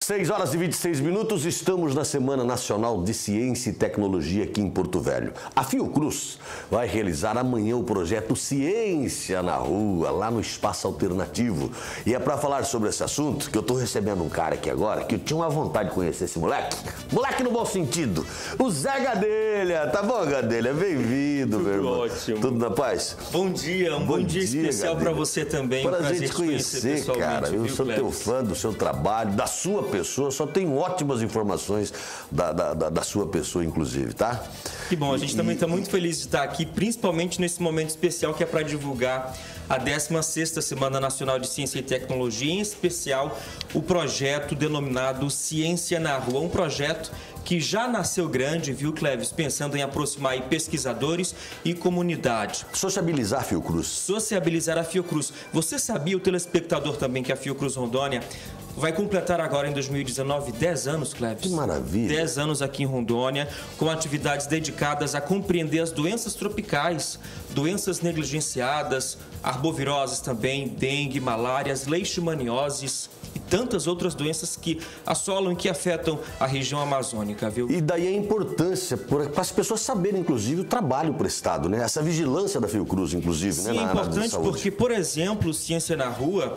6h26, estamos na Semana Nacional de Ciência e Tecnologia aqui em Porto Velho. A Fiocruz vai realizar amanhã o projeto Ciência na Rua, lá no Espaço Alternativo. E é para falar sobre esse assunto que eu estou recebendo um cara aqui agora, que eu tinha uma vontade de conhecer esse moleque. Moleque no bom sentido, o Zé Gadelha. Tá bom, Gadelha? Bem-vindo, meu irmão. Ótimo. Tudo na paz? Bom dia, bom dia especial para você também. Prazer te conhecer, cara. Eu sou teu fã do seu trabalho, da sua pessoa, só tenho ótimas informações da sua pessoa, inclusive, tá? Que bom, a gente também está muito feliz de estar aqui, principalmente nesse momento especial que é para divulgar a 16ª Semana Nacional de Ciência e Tecnologia, em especial o projeto denominado Ciência na Rua, um projeto que já nasceu grande, viu, Cleves? Pensando em aproximar aí pesquisadores e comunidade. Sociabilizar a Fiocruz. Sociabilizar a Fiocruz. Você sabia, o telespectador também, que a Fiocruz Rondônia vai completar agora em 2019 10 anos, Cleves? Que maravilha! 10 anos aqui em Rondônia, com atividades dedicadas a compreender as doenças tropicais, doenças negligenciadas, arboviroses também, dengue, malárias, leishmanioses e tantas outras doenças que assolam e que afetam a região amazônica, viu? E daí a importância para as pessoas saberem, inclusive, o trabalho prestado, né? Essa vigilância da Fiocruz, inclusive, Sim, né? É importante porque, por exemplo, Ciência na Rua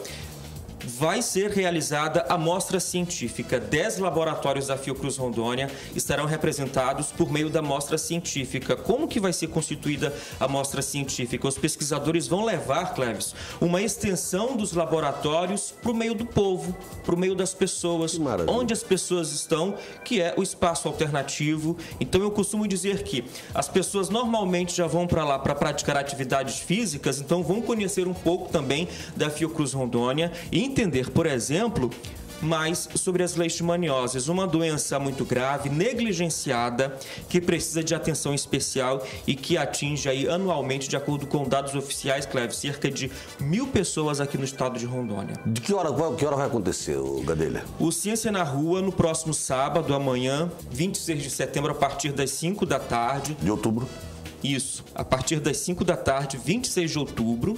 vai ser realizada a mostra científica. 10 laboratórios da Fiocruz Rondônia estarão representados por meio da mostra científica. Como que vai ser constituída a mostra científica? Os pesquisadores vão levar, Cleves, uma extensão dos laboratórios para o meio do povo, para o meio das pessoas, onde as pessoas estão, que é o espaço alternativo. Então eu costumo dizer que as pessoas normalmente já vão para lá para praticar atividades físicas, então vão conhecer um pouco também da Fiocruz Rondônia e entender, por exemplo, mais sobre as leishmanioses, uma doença muito grave, negligenciada, que precisa de atenção especial e que atinge aí anualmente, de acordo com dados oficiais, Cleves, cerca de 1.000 pessoas aqui no estado de Rondônia. De que hora vai acontecer, Gadelha? O Ciência na Rua, no próximo sábado, amanhã, 26 de setembro, a partir das 5 da tarde. De outubro? Isso, a partir das 5 da tarde, 26 de outubro.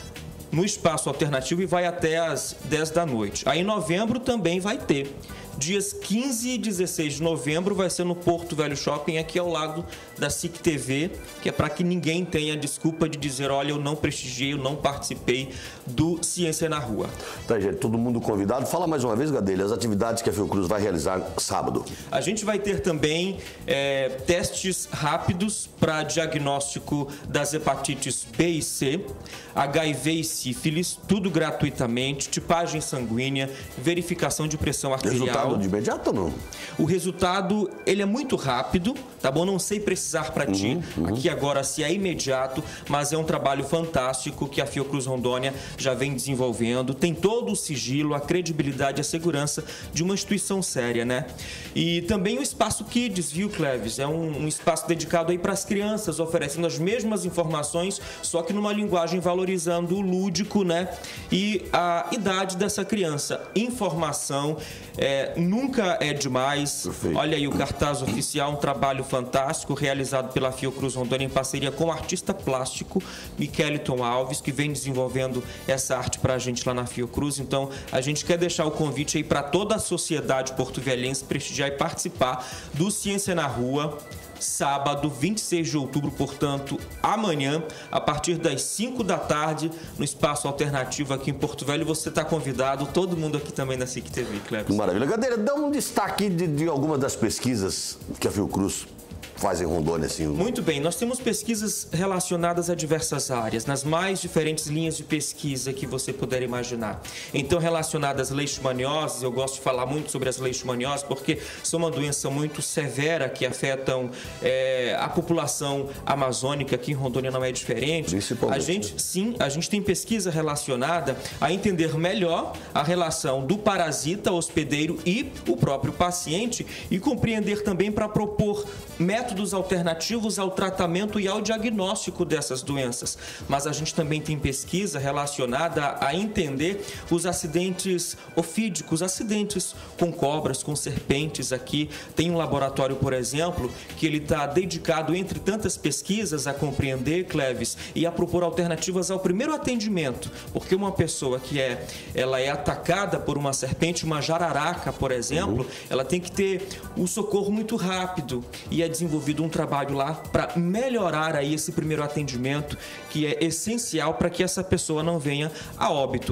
No Espaço Alternativo e vai até às 10 da noite. Aí em novembro também vai ter. Dias 15 e 16 de novembro vai ser no Porto Velho Shopping, aqui ao lado da SIC TV, que é para que ninguém tenha desculpa de dizer, olha, eu não prestigiei, eu não participei do Ciência na Rua. Tá, gente, todo mundo convidado. Fala mais uma vez, Gadelha, as atividades que a Fiocruz vai realizar sábado. A gente vai ter também testes rápidos para diagnóstico das hepatites B e C, HIV e sífilis, tudo gratuitamente, tipagem sanguínea, verificação de pressão arterial. Resultado de imediato ou não? O resultado, ele é muito rápido, tá bom? Não sei precisar para ti aqui agora se é imediato, mas é um trabalho fantástico que a Fiocruz Rondônia já vem desenvolvendo. Tem todo o sigilo, a credibilidade e a segurança de uma instituição séria, né? E também o Espaço Kids, viu, Cleves? É um espaço dedicado aí para as crianças, oferecendo as mesmas informações, só que numa linguagem valorizando o lúdico, né? E a idade dessa criança. Informação nunca é demais. Perfeito. Olha aí o cartaz oficial, um trabalho fantástico realizado pela Fiocruz Rondônia em parceria com o artista plástico Miqueliton Alves, que vem desenvolvendo essa arte para a gente lá na Fiocruz. Então, a gente quer deixar o convite aí para toda a sociedade porto-velhense prestigiar e participar do Ciência na Rua, sábado, 26 de outubro, portanto, amanhã, a partir das 5 da tarde, no Espaço Alternativo aqui em Porto Velho. Você está convidado, todo mundo aqui também da SIC TV, Cleves. Maravilha. Gadelha, dá um destaque de algumas das pesquisas que a Fiocruz faz em Rondônia, assim. Muito bem, nós temos pesquisas relacionadas a diversas áreas, nas mais diferentes linhas de pesquisa que você puder imaginar. Então, relacionadas às leishmanioses, eu gosto de falar muito sobre as leishmanioses, porque são uma doença muito severa que afetam a população amazônica, aqui em Rondônia não é diferente. A gente tem pesquisa relacionada a entender melhor a relação do parasita hospedeiro e o próprio paciente e compreender também para propor métodos métodos alternativos ao tratamento e ao diagnóstico dessas doenças. Mas a gente também tem pesquisa relacionada a entender os acidentes ofídicos, acidentes com cobras, com serpentes aqui. Tem um laboratório, por exemplo, que ele está dedicado, entre tantas pesquisas, a compreender, Cleves, e a propor alternativas ao primeiro atendimento. Porque uma pessoa que ela é atacada por uma serpente, uma jararaca, por exemplo, ela tem que ter o socorro muito rápido. E é desenvolvido um trabalho lá para melhorar aí esse primeiro atendimento, que é essencial para que essa pessoa não venha a óbito.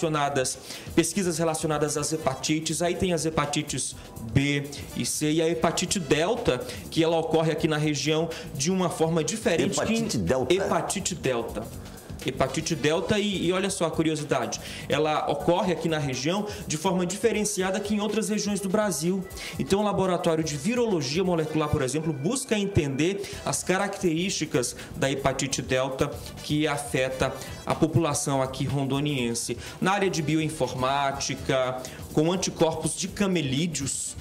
Pesquisas relacionadas às hepatites, aí tem as hepatites B e C e a hepatite delta, que ela ocorre aqui na região de uma forma diferente. Hepatite delta? Hepatite delta. Hepatite delta e olha só a curiosidade, ela ocorre aqui na região de forma diferenciada que em outras regiões do Brasil. Então o laboratório de virologia molecular, por exemplo, busca entender as características da hepatite delta que afeta a população aqui rondoniense. Na área de bioinformática, com anticorpos de camelídeos,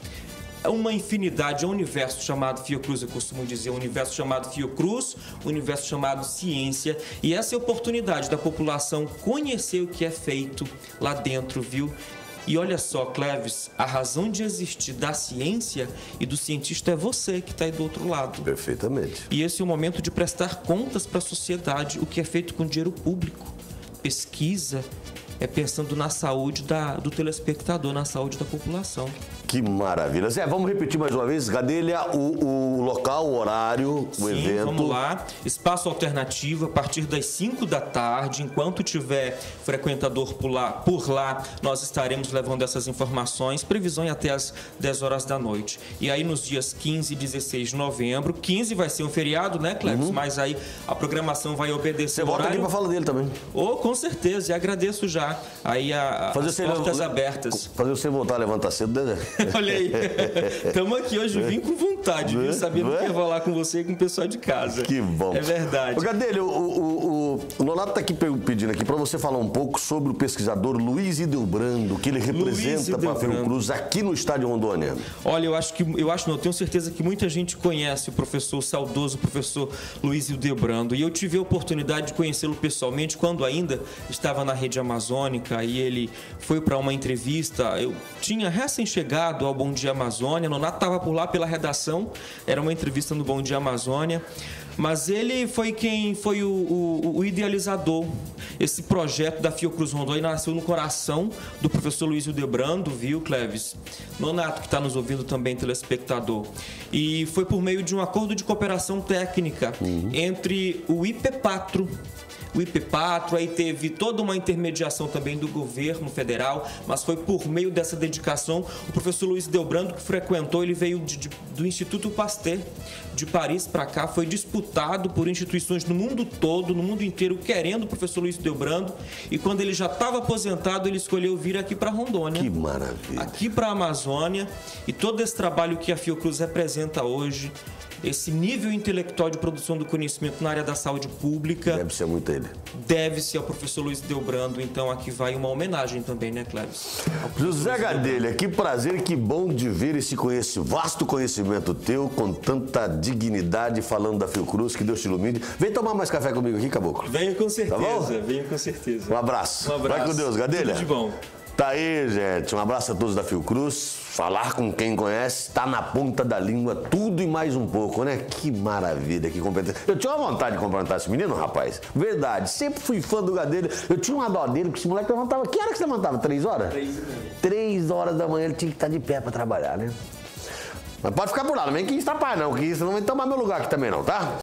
é uma infinidade, é um universo chamado Fiocruz, eu costumo dizer, um universo chamado Fiocruz, um universo chamado ciência, e essa é a oportunidade da população conhecer o que é feito lá dentro, viu? E olha só, Cleves, a razão de existir da ciência e do cientista é você que está aí do outro lado. Perfeitamente. E esse é o momento de prestar contas para a sociedade, o que é feito com dinheiro público, pesquisa, é pensando na saúde do telespectador, na saúde da população. Que maravilha. Zé, vamos repetir mais uma vez, Gadelha, o local, o horário, o evento. Vamos lá. Espaço alternativo a partir das 5 da tarde. Enquanto tiver frequentador por lá, nós estaremos levando essas informações. Previsão é até as 10 horas da noite. E aí nos dias 15 e 16 de novembro, 15 vai ser um feriado, né, Cleves? Mas aí a programação vai obedecer. Você volta aqui para falar dele também. Com certeza. E agradeço já aí as portas abertas. Fazer você voltar a levantar cedo, né? Olha aí, estamos aqui hoje, vim com vontade, viu? Sabendo que ia falar com você e com o pessoal de casa. Que bom. É verdade. Gadelha, o Nonato está aqui pedindo aqui para você falar um pouco sobre o pesquisador Luiz Hildebrando, que ele representa para a Fiocruz aqui no Estado de Rondônia. Olha, eu tenho certeza que muita gente conhece o saudoso professor Luiz Hildebrando, e eu tive a oportunidade de conhecê-lo pessoalmente quando ainda estava na Rede Amazônica, e ele foi para uma entrevista. Eu tinha recém-chegado ao Bom Dia Amazônia, Nonato estava por lá pela redação, era uma entrevista no Bom Dia Amazônia, mas ele foi o idealizador. Esse projeto da Fiocruz Rondônia nasceu no coração do professor Luiz Hildebrando, viu, Cleves? Nonato, que está nos ouvindo também, telespectador. E foi por meio de um acordo de cooperação técnica entre o IPEPATRO, aí teve toda uma intermediação também do governo federal, mas foi por meio dessa dedicação. O professor Luiz Hildebrando, que frequentou, ele veio do Instituto Pasteur de Paris para cá, foi disputado por instituições no mundo todo, no mundo inteiro, querendo o professor Luiz Hildebrando, e quando ele já estava aposentado, ele escolheu vir aqui para Rondônia. Que maravilha! Aqui para a Amazônia, e todo esse trabalho que a Fiocruz representa hoje, esse nível intelectual de produção do conhecimento na área da saúde pública... Deve ser muito ele. Deve-se ao professor Luiz Hildebrando. Então, aqui vai uma homenagem também, né, Cleves? José Gadelha, que prazer e que bom de ver esse vasto conhecimento teu, com tanta dignidade, falando da Fiocruz. Que Deus te ilumine. Vem tomar mais café comigo aqui, Caboclo. Venha com certeza, tá bom? Venha com certeza. Um abraço. Um abraço. Vai com Deus, Gadelha. Tudo de bom. Tá aí, gente. Um abraço a todos da Fiocruz. Falar com quem conhece, tá na ponta da língua, tudo e mais um pouco, né? Que maravilha, que competência. Eu tinha uma vontade de cumprimentar esse menino, rapaz. Verdade, sempre fui fã do Gadelha. Eu tinha uma dó dele, porque esse moleque levantava... Que hora que você levantava? 3 horas? 3h30. 3 horas da manhã ele tinha que estar de pé pra trabalhar, né? Mas pode ficar por lá, não vem que está pai não, que isso não vai tomar meu lugar aqui também não, tá?